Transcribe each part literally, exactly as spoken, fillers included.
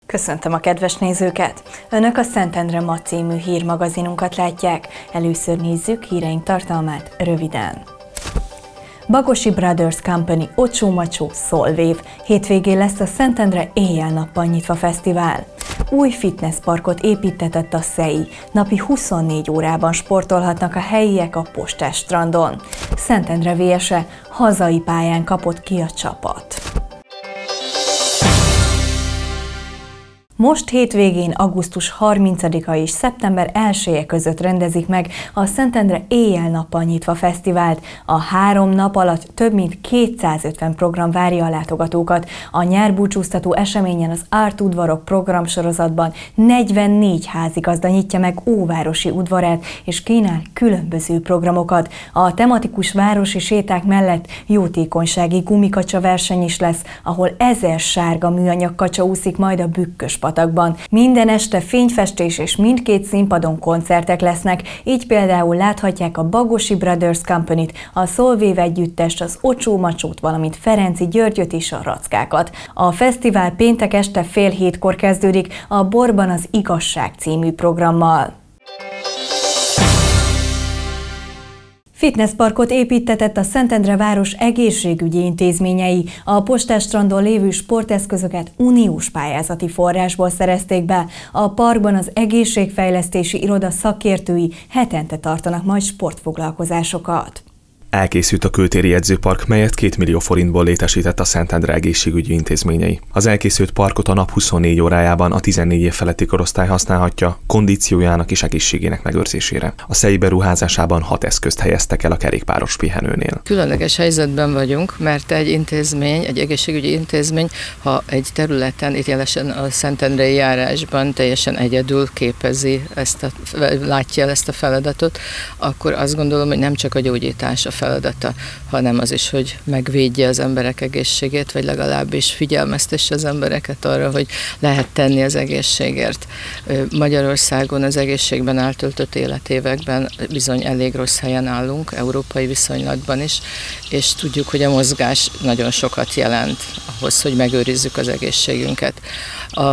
Köszöntöm a kedves nézőket! Önök a Szentendre Ma című hírmagazinunkat látják. Először nézzük híreink tartalmát röviden. Bagosi Brothers Company Ocsó Macsó Solwave. Hétvégén lesz a Szentendre éjjel-nappal nyitva fesztivál. Új fitnessparkot építtetett a SZEI. Napi huszonnégy órában sportolhatnak a helyiek a Postás strandon. Szentendre vé es e hazai pályán kapott ki a csapat. Most hétvégén augusztus harmincadika és szeptember elseje között rendezik meg a Szentendre éjjel-nappal nyitva fesztivált. A három nap alatt több mint kétszázötven program várja a látogatókat. A nyárbúcsúztató eseményen az Art Udvarok programsorozatban negyvennégy házigazda nyitja meg óvárosi udvarát és kínál különböző programokat. A tematikus városi séták mellett jótékonysági gumikacsa verseny is lesz, ahol ezer sárga műanyag kacsa úszik majd a bükkös patakban. Minden este fényfestés és mindkét színpadon koncertek lesznek, így például láthatják a Bagosi Brothers Company-t, a Solwave együttest, az Ocsó Macsót, valamint Ferenci Györgyöt és a Rackákat. A fesztivál péntek este fél hétkor kezdődik a Borban az Igazság című programmal. Fitnessparkot építtetett a Szentendre város egészségügyi intézményei. A Postás strandon lévő sporteszközöket uniós pályázati forrásból szerezték be. A parkban az egészségfejlesztési iroda szakértői hetente tartanak majd sportfoglalkozásokat. Elkészült a kültéri edzőpark, melyet két millió forintból létesített a Szentendre egészségügyi intézményei. Az elkészült parkot a nap huszonnégy órájában a tizennégy év feletti korosztály használhatja kondíciójának és egészségének megőrzésére. A SZEI beruházásában hat eszközt helyeztek el a kerékpáros pihenőnél. Különleges helyzetben vagyunk, mert egy intézmény, egy egészségügyi intézmény, ha egy területen, itt jelesen a szentendrei járásban teljesen egyedül képezi ezt a, látja el ezt a feladatot, akkor azt gondolom, hogy nem csak a gyógyítás a feladata, hanem az is, hogy megvédje az emberek egészségét, vagy legalábbis figyelmeztesse az embereket arra, hogy lehet tenni az egészségért. Magyarországon az egészségben eltöltött életévekben bizony elég rossz helyen állunk, európai viszonylatban is, és tudjuk, hogy a mozgás nagyon sokat jelent ahhoz, hogy megőrizzük az egészségünket. A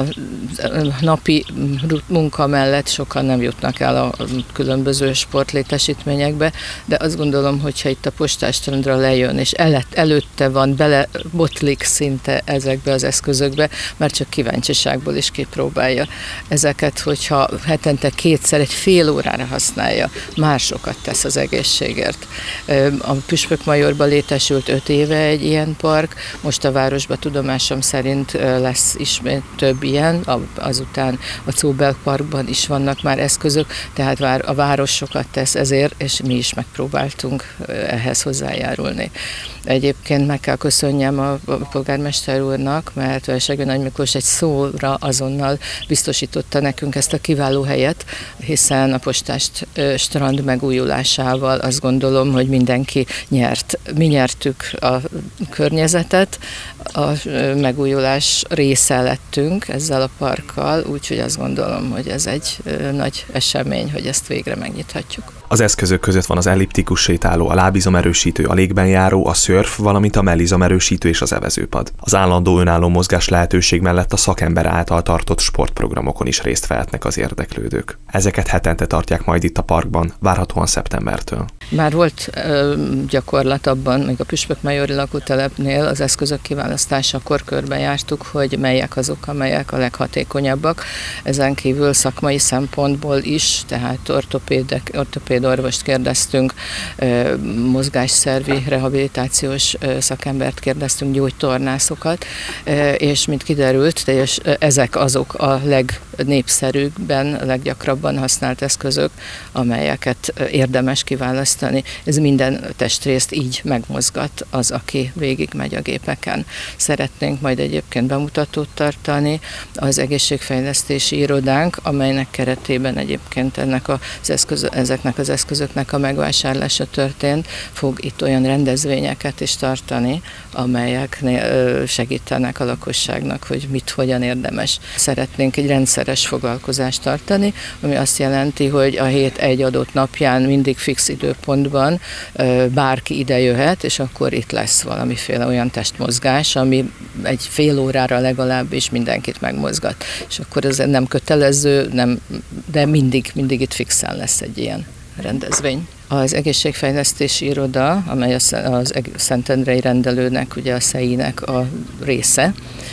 napi munka mellett sokan nem jutnak el a különböző sportlétesítményekbe, de azt gondolom, hogyha itt a Postás strandra lejön, és elett, előtte van, belebotlik szinte ezekbe az eszközökbe, már csak kíváncsiságból is kipróbálja. Ezeket, hogyha hetente kétszer egy fél órára használja, már sokat tesz az egészségért. A Püspökmajorban létesült öt éve egy ilyen park, most a városban tudomásom szerint lesz ismét több ilyen, azután a Czóbel parkban is vannak már eszközök, tehát a város sokat tesz ezért, és mi is megpróbáltunk ehhez hozzájárulni. Egyébként meg kell köszönjem a polgármester úrnak, mert Versegő Nagy Miklós egy szóra azonnal biztosította nekünk ezt a kiváló helyet, hiszen a Postás strand megújulásával azt gondolom, hogy mindenki nyert. Mi nyertük a környezetet, a megújulás része lettünk ezzel a parkkal, úgyhogy azt gondolom, hogy ez egy nagy esemény, hogy ezt végre megnyithatjuk. Az eszközök között van az elliptikus sétáló, a lábizomerősítő, a légben járó, a szörf, valamint a mellizomerősítő és az evezőpad. Az állandó önálló mozgás lehetőség mellett a szakember által tartott sportprogramokon is részt vehetnek az érdeklődők. Ezeket hetente tartják majd itt a parkban, várhatóan szeptembertől. Már volt ö, gyakorlat abban, még a Püspökmajori lakótelepnél az eszközök kiválasztásakor körben jártuk, hogy melyek azok, amelyek a leghatékonyabbak. Ezen kívül szakmai szempontból is, tehát ortopédek, ortopédorvost kérdeztünk, ö, mozgásszervi rehabilitációs ö, szakembert kérdeztünk, gyógytornászokat, ö, és mint kiderült, és ezek azok a legnépszerűbben, leggyakrabban használt eszközök, amelyeket érdemes kiválasztani. Ez minden testrészt így megmozgat az, aki végigmegy a gépeken. Szeretnénk majd egyébként bemutatót tartani az egészségfejlesztési irodánk, amelynek keretében egyébként ennek az eszköz, ezeknek az eszközöknek a megvásárlása történt, fog itt olyan rendezvényeket is tartani, amelyek segítenek a lakosságnak, hogy mit, hogyan érdemes. Szeretnénk egy rendszer rendszeres foglalkozást tartani, ami azt jelenti, hogy a hét egy adott napján mindig fix időpontban bárki ide jöhet, és akkor itt lesz valamiféle olyan testmozgás, ami egy fél órára legalábbis mindenkit megmozgat. És akkor ez nem kötelező, nem, de mindig, mindig itt fixen lesz egy ilyen rendezvény. Az egészségfejlesztési iroda, amely az szentendrei rendelőnek, ugye a szeinek a része,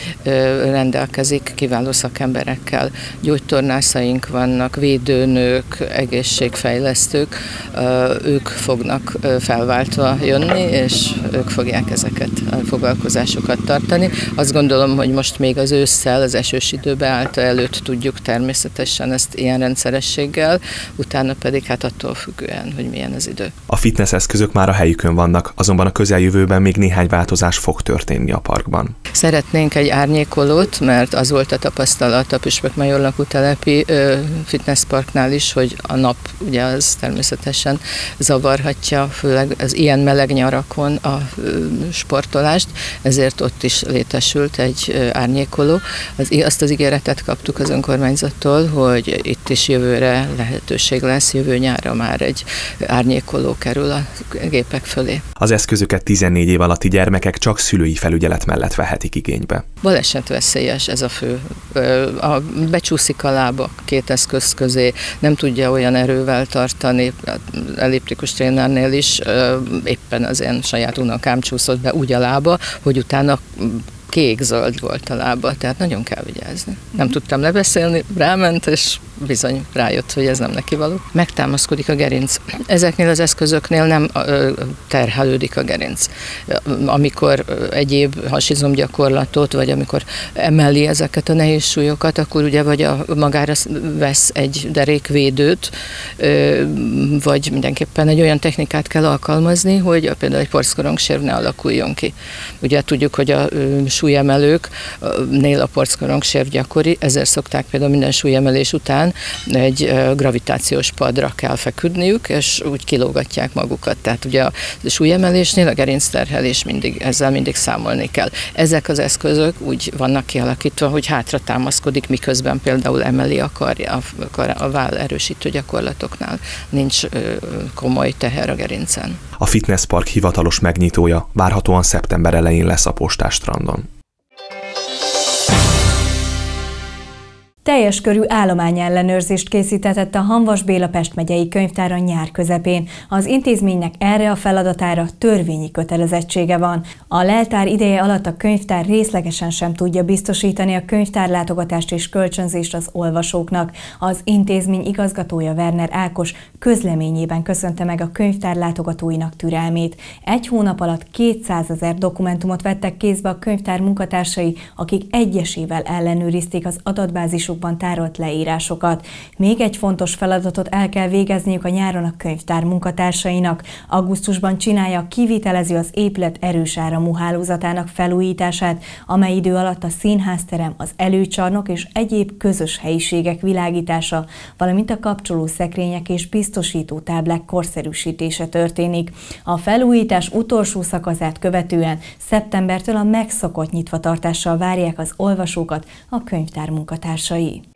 rendelkezik kiváló szakemberekkel. Gyógytornászaink vannak, védőnők, egészségfejlesztők, ők fognak felváltva jönni, és ők fogják ezeket a foglalkozásokat tartani. Azt gondolom, hogy most még az ősszel, az esős idő beállta előtt tudjuk természetesen ezt ilyen rendszerességgel, utána pedig hát attól függően, hogy milyen az idő. A fitness eszközök már a helyükön vannak, azonban a közeljövőben még néhány változás fog történni a parkban. Szeretnénk egy árnyékolót, mert az volt a tapasztalat a Püspökmajor lakótelepi fitnessparknál is, hogy a nap ugye az természetesen zavarhatja, főleg az ilyen meleg nyarakon a sportolást, ezért ott is létesült egy árnyékoló. Az, azt az ígéretet kaptuk az önkormányzattól, hogy itt is jövőre lehetőség lesz, jövő nyárra már egy árnyékoló kerül a gépek fölé. Az eszközöket tizennégy év alatti gyermekek csak szülői felügyelet mellett vehetik igénybe. Balesetveszélyes ez a fő. A, becsúszik a lába két eszköz közé, nem tudja olyan erővel tartani, elliptikus trénernél is éppen az én saját unokám csúszott be úgy a lába, hogy utána kék-zöld volt a lába, tehát nagyon kell vigyázni. Nem tudtam lebeszélni, ráment, és bizony rájött, hogy ez nem neki való. Megtámaszkodik a gerinc. Ezeknél az eszközöknél nem terhelődik a gerinc. Amikor egyéb hasizomgyakorlatot, vagy amikor emeli ezeket a nehéz súlyokat, akkor ugye vagy a magára vesz egy derékvédőt, vagy mindenképpen egy olyan technikát kell alkalmazni, hogy például egy porckorongsér ne alakuljon ki. Ugye tudjuk, hogy a súlyemelőknél a porckorongsér gyakori, ezért szokták például minden súlyemelés után egy gravitációs padra kell feküdniük, és úgy kilógatják magukat. Tehát ugye a súlyemelésnél a gerincterhelés mindig, ezzel mindig számolni kell. Ezek az eszközök úgy vannak kialakítva, hogy hátra támaszkodik, miközben például emeli a karja, a váll erősítő gyakorlatoknál. Nincs komoly teher a gerincen. A fitnesspark hivatalos megnyitója várhatóan szeptember elején lesz a Postás strandon. Teljes körű állományellenőrzést készítetett a Hamvas Béla Pest megyei könyvtár a nyár közepén. Az intézménynek erre a feladatára törvényi kötelezettsége van. A leltár ideje alatt a könyvtár részlegesen sem tudja biztosítani a könyvtárlátogatást és kölcsönzést az olvasóknak. Az intézmény igazgatója Werner Ákos közleményében köszönte meg a könyvtár látogatóinak türelmét. Egy hónap alatt kétszázezer dokumentumot vettek kézbe a könyvtár munkatársai, akik egyesével ellenőrizték az adatbázisok tárolt leírásokat. Még egy fontos feladatot el kell végezniük a nyáron a könyvtár munkatársainak. Augusztusban csinálja a kivitelező az épület erős áramú hálózatának felújítását, amely idő alatt a színházterem, az előcsarnok és egyéb közös helyiségek világítása, valamint a kapcsoló szekrények és biztosító táblák korszerűsítése történik. A felújítás utolsó szakaszát követően szeptembertől a megszokott nyitvatartással várják az olvasókat a könyvtár munkatársai.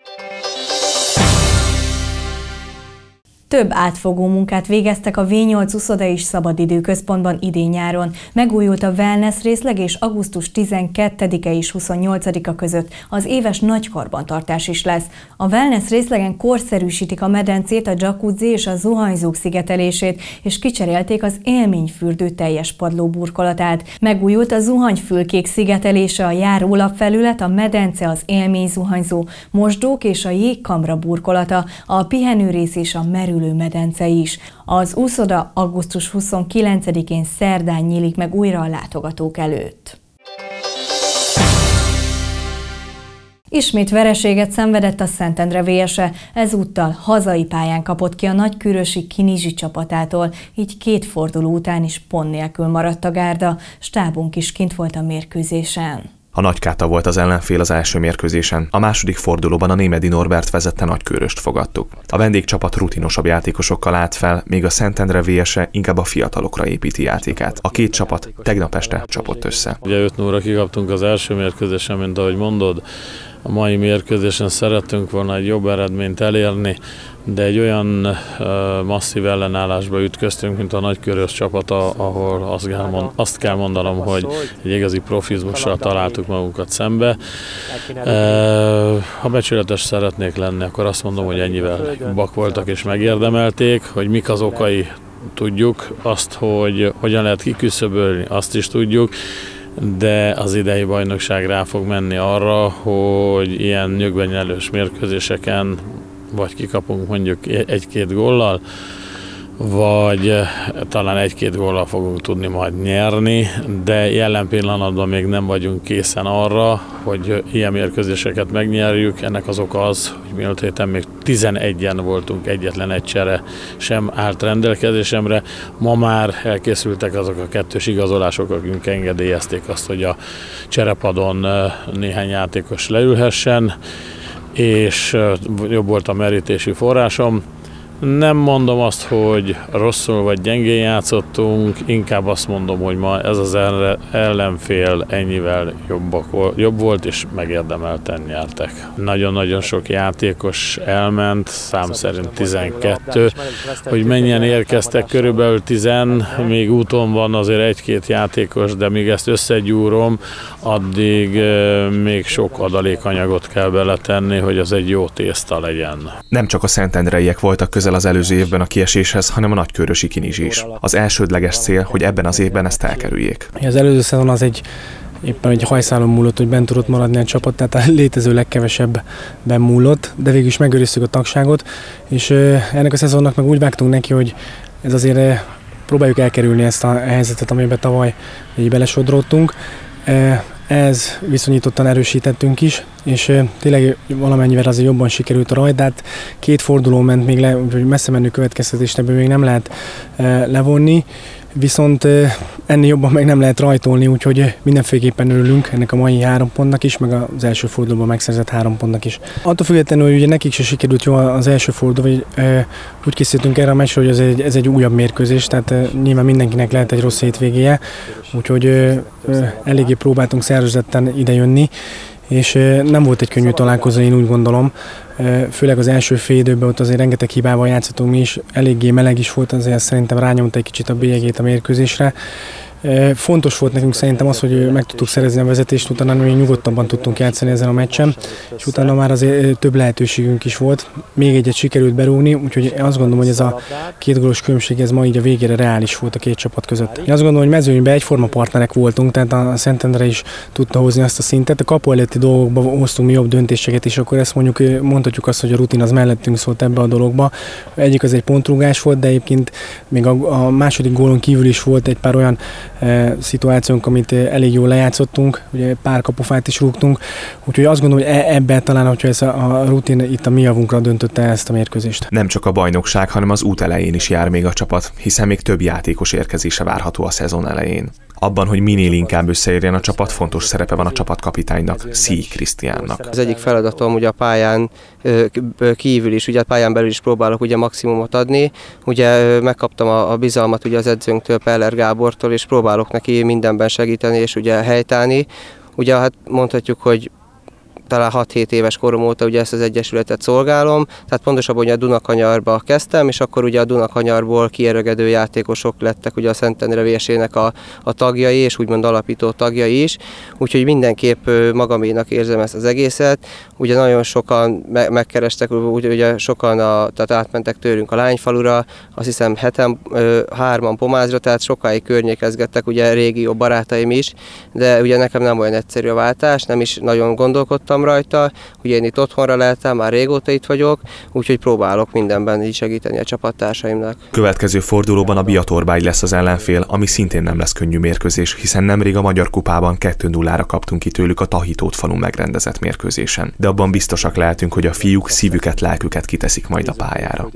Több átfogó munkát végeztek a vé nyolc uszoda és szabadidőközpontban idén nyáron. Megújult a wellness részleg, és augusztus tizenkettedike és huszonnyolcadika között az éves nagykarbantartás is lesz. A wellness részlegen korszerűsítik a medencét, a jacuzzi és a zuhanyzók szigetelését, és kicserélték az élményfürdő teljes padló burkolatát. Megújult a zuhanyfülkék szigetelése, a járólapfelület, a medence, az élményzuhanyzó, mosdók és a jégkamra burkolata, a pihenőrész és a merülő medence is. Az úszoda augusztus huszonkilencedikén szerdán nyílik meg újra a látogatók előtt. Ismét vereséget szenvedett a Szentendre vé es-e, ezúttal hazai pályán kapott ki a nagykürösi Kinizsi csapatától, így két forduló után is pont nélkül maradt a gárda, stábunk is kint volt a mérkőzésen. A Nagykáta volt az ellenfél az első mérkőzésen, a második fordulóban a Némedy Norbert vezette Nagykőröst fogadtuk. A vendégcsapat rutinosabb játékosokkal állt fel, míg a Szentendre vé es-e inkább a fiatalokra építi játékát. A két csapat tegnap este csapott össze. Ugye öt nulla kikaptunk az első mérkőzésen, mint ahogy mondod, a mai mérkőzésen szerettünk volna egy jobb eredményt elérni, de egy olyan uh, masszív ellenállásba ütköztünk, mint a Nagykörös csapata, ahol azt kell, mond, azt kell mondanom, hogy egy igazi profizmussal találtuk magunkat szembe. Uh, ha becsületes szeretnék lenni, akkor azt mondom, hogy ennyivel jobbak voltak és megérdemelték, hogy mik az okai, tudjuk, azt, hogy hogyan lehet kiküszöbölni, azt is tudjuk, de az idei bajnokság rá fog menni arra, hogy ilyen nyögvenyelős mérkőzéseken vagy kikapunk mondjuk egy-két góllal, vagy talán egy-két góllal fogunk tudni majd nyerni, de jelen pillanatban még nem vagyunk készen arra, hogy ilyen mérkőzéseket megnyerjük. Ennek az oka az, hogy múlt héten még tizenegyen voltunk, egyetlen egy csere sem állt rendelkezésemre. Ma már elkészültek azok a kettős igazolások, akik engedélyezték azt, hogy a cserepadon néhány játékos leülhessen, és jobb volt a merítési forrásom. Nem mondom azt, hogy rosszul vagy gyengén játszottunk, inkább azt mondom, hogy ma ez az ellenfél ennyivel jobbak, jobb volt, és megérdemelten nyertek. Nagyon-nagyon sok játékos elment, szám szerint tizenkettő, hogy mennyien érkeztek, körülbelül tizen, még úton van azért egy-két játékos, de míg ezt összegyúrom, addig még sok adalékanyagot kell beletenni, hogy az egy jó tészta legyen. Nem csak a szentendreiek voltak közel az előző évben a kieséshez, hanem a nagykőrösi Kinizs is. Az elsődleges cél, hogy ebben az évben ezt elkerüljék. Az előző szezon az egy éppen egy hajszálon múlott, hogy bent tudott maradni a csapat, tehát a létező legkevesebben múlott, de végül is megőriztük a tagságot, és ennek a szezonnak meg úgy vágtunk neki, hogy ez azért próbáljuk elkerülni ezt a helyzetet, amiben tavaly így belesodródtunk. Ez viszonyítottan erősítettünk is, és tényleg valamennyivel azért jobban sikerült a rajt, de hát két forduló ment még le, úgyhogy messze menő következtetést ebből még nem lehet levonni, viszont ennél jobban meg nem lehet rajtolni, úgyhogy mindenféleképpen örülünk ennek a mai három pontnak is, meg az első fordulóban megszerzett három pontnak is. Attól függetlenül, hogy ugye nekik se sikerült jó az első forduló, vagy úgy készültünk erre a meccsre, hogy ez egy, ez egy újabb mérkőzés, tehát nyilván mindenkinek lehet egy rossz hétvégéje, úgyhogy eléggé próbáltunk szervezetten idejönni, és nem volt egy könnyű találkozó, én úgy gondolom, főleg az első fél időben ott azért rengeteg hibával játszottunk mi is, eléggé meleg is volt, azért szerintem rányomta egy kicsit a bélyegét a mérkőzésre. Fontos volt nekünk szerintem az, hogy meg tudtuk szerezni a vezetést, utána még nyugodtabban tudtunk játszani ezen a meccsen, és utána már azért több lehetőségünk is volt. Még egyet sikerült berúgni, úgyhogy azt gondolom, hogy ez a két gólos különbség ez ma így a végére reális volt a két csapat között. Én azt gondolom, hogy mezőnyben egyforma partnerek voltunk, tehát a Szentendre is tudta hozni azt a szintet. A kapu előtti dolgokban hoztunk mi jobb döntéseket, és akkor ezt mondjuk mondhatjuk azt, hogy a rutin az mellettünk szólt ebbe a dologba. Egyik az egy pontrúgás volt, de egyébként még a, a második gólon kívül is volt egy pár olyan e, szituációnk, amit elég jól lejátszottunk, ugye pár kapufát is rúgtunk, úgyhogy azt gondolom, hogy ebben talán, hogyha ez a, a rutin itt a mi javunkra döntötte ezt a mérkőzést. Nem csak a bajnokság, hanem az út elején is jár még a csapat, hiszen még több játékos érkezése várható a szezon elején. Abban, hogy minél inkább összeérjen a csapat, fontos szerepe van a csapatkapitánynak, Szíj Krisztiánnak. Az egyik feladatom ugye a pályán kívül is, ugye a pályán belül is próbálok ugye maximumot adni. Ugye megkaptam a, a bizalmat ugye az edzőnktől, Peller Gábortól, és próbálok neki mindenben segíteni és ugye helytállni. Ugye hát mondhatjuk, hogy talán hat-hét éves korom óta ugye ezt az egyesületet szolgálom, tehát pontosabban ugye a Dunakanyarba kezdtem, és akkor ugye a Dunakanyarból kierögedő játékosok lettek ugye a Szentendre vé es-ének a, a tagjai, és úgymond alapító tagjai is, úgyhogy mindenképp magaménak érzem ezt az egészet. Ugye nagyon sokan me- megkerestek, ugye sokan a, tehát átmentek tőlünk a Lányfalura, azt hiszem heten, hárman Pomázra, tehát sokáig környékezgettek ugye régió barátaim is, de ugye nekem nem olyan egyszerű a váltás, nem is nagyon gondolkodtam rajta, ugye én itt otthonra lehetem, már régóta itt vagyok, úgyhogy próbálok mindenben így segíteni a csapattársaimnak. Következő fordulóban a Biatorbágy lesz az ellenfél, ami szintén nem lesz könnyű mérkőzés, hiszen nemrég a Magyar Kupában kettő nullára kaptunk ki tőlük a Tahitót falun megrendezett mérkőzésen. De abban biztosak lehetünk, hogy a fiúk szívüket, lelküket kiteszik majd a pályára.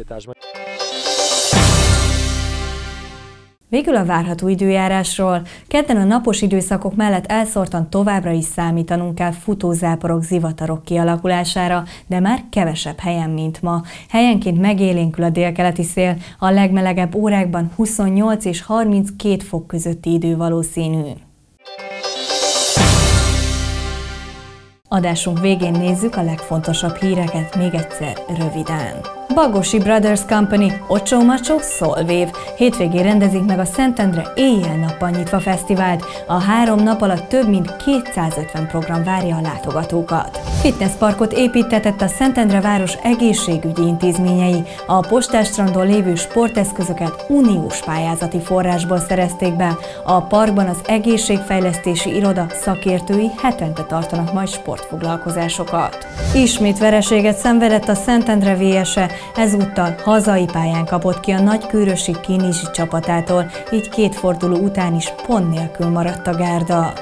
Végül a várható időjárásról. Kedden a napos időszakok mellett elszórtan továbbra is számítanunk kell futózáporok, zivatarok kialakulására, de már kevesebb helyen, mint ma. Helyenként megélénkül a délkeleti szél, a legmelegebb órákban huszonnyolc és harminckét fok közötti idő valószínű. Adásunk végén nézzük a legfontosabb híreket még egyszer röviden. Bagosi Brothers Company, Ocho Macho Szolvév. Hétvégén rendezik meg a Szentendre éjjel-nappal nyitva fesztivált. A három nap alatt több mint kétszázötven program várja a látogatókat. Fitnessparkot építtetett a Szentendre város egészségügyi intézményei. A Postásstrandon lévő sporteszközöket uniós pályázati forrásból szerezték be. A parkban az egészségfejlesztési iroda szakértői hetente tartanak majd sportfoglalkozásokat. Ismét vereséget szenvedett a Szentendre vé es-e, ezúttal hazai pályán kapott ki a nagykőrösi Kinizsi csapatától, így két forduló után is pont nélkül maradt a gárda.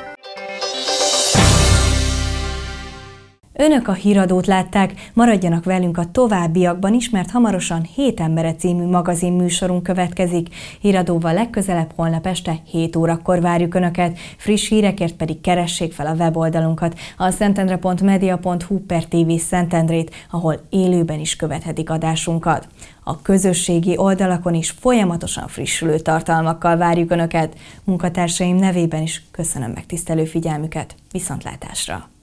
Önök a Híradót látták, maradjanak velünk a továbbiakban is, mert hamarosan Hét embere című magazin műsorunk következik. Híradóval legközelebb holnap este hét órakor várjuk Önöket, friss hírekért pedig keressék fel a weboldalunkat, a szentendre pont media pont hu per té vé Szentendrét, ahol élőben is követhetik adásunkat. A közösségi oldalakon is folyamatosan frissülő tartalmakkal várjuk Önöket. Munkatársaim nevében is köszönöm megtisztelő figyelmüket, viszontlátásra!